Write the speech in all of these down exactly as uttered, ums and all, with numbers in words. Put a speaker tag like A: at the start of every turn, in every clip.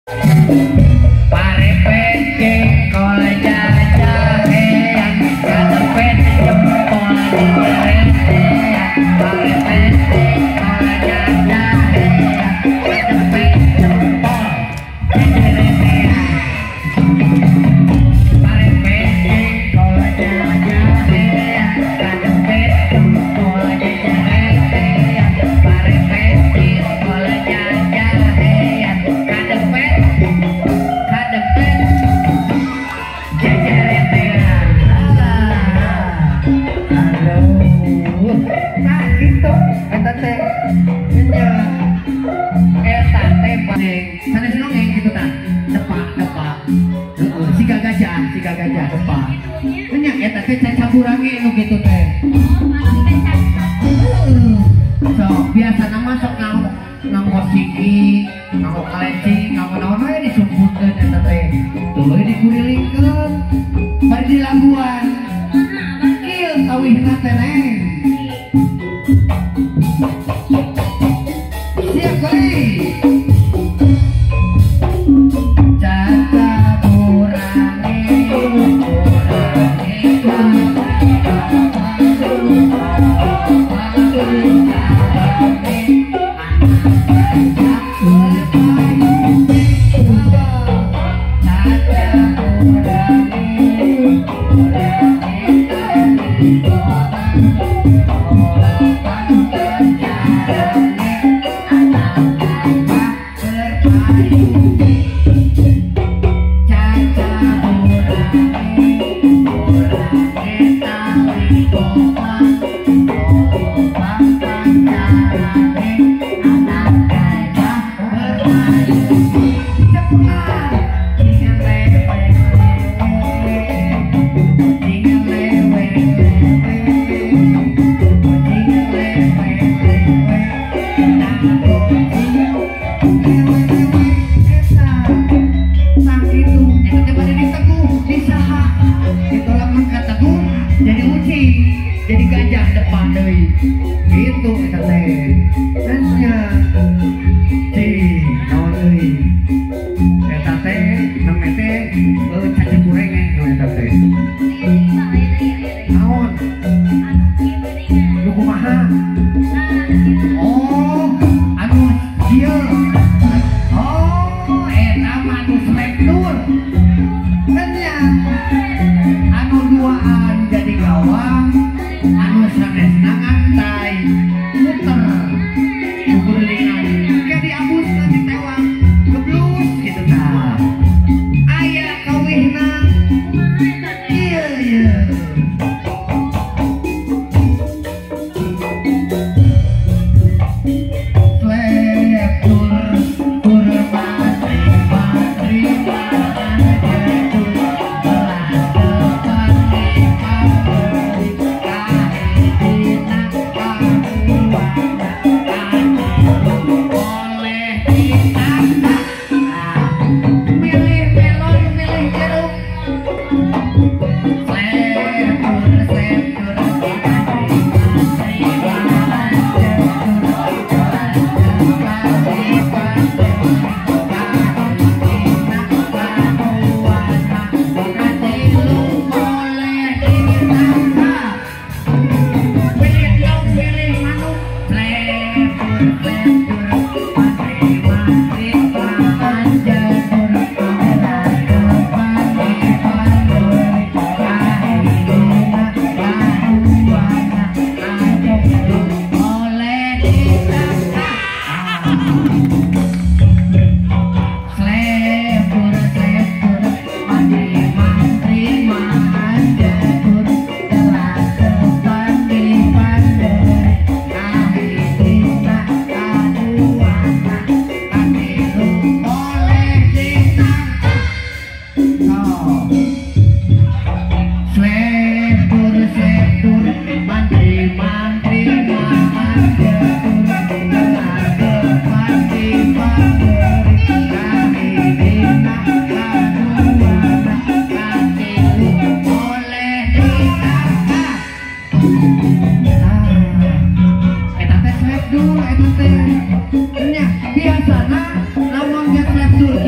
A: Biasana lawan get left dulu, dia juga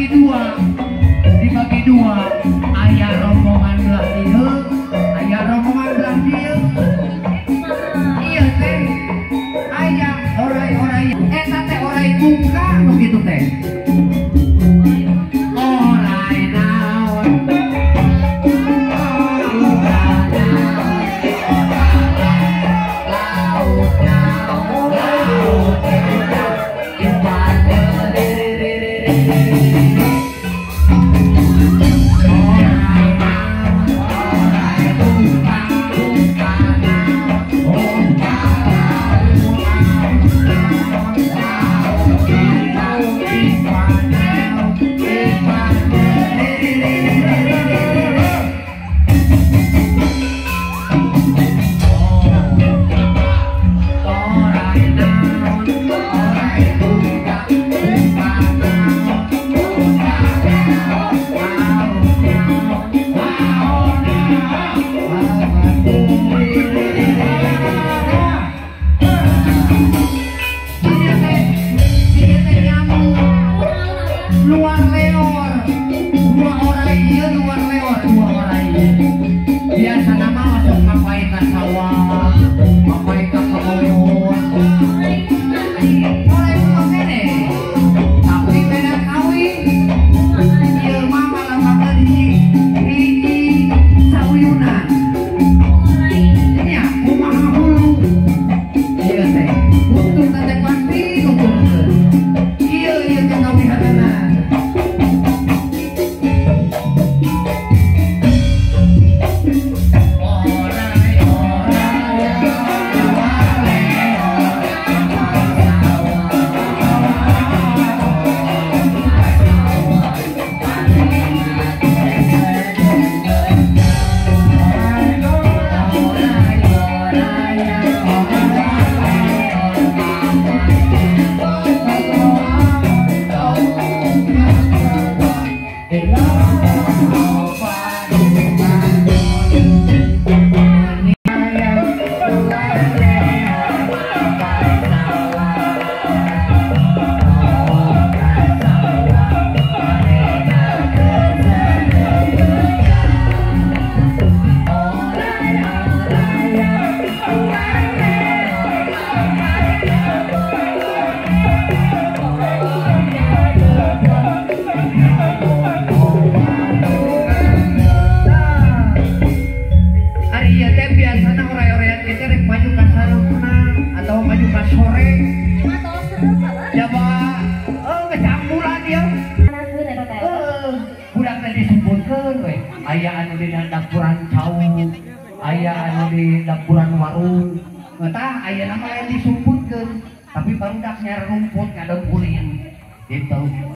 A: dibagi dua, dibagi dua. Ayah rombongan belah dia, ayah rombongan belah dia. Iya teh, ayah orai-orai, eh teh orai buka begitu teh. Orai naon, laut naon, laut kita ibadah. Luar leor, dua orang iya luar leor, dua orang iya. Biasa nama masuk mapai ke sawah, mapai ke kebun. Oleh itu kene, tapi beda kawin. Iya mah malah makan di di sawuyunan. Ini ya, kumaha dulu. Iya teh, untuk tante pasti kumpul. Iya iya kita wihatana. Ayah anu di dapuran cau, ayah anu di dapuran warung, entah ayah nama yang disumputkan, tapi baru dak nyara rumput ngadon kuning, gitu.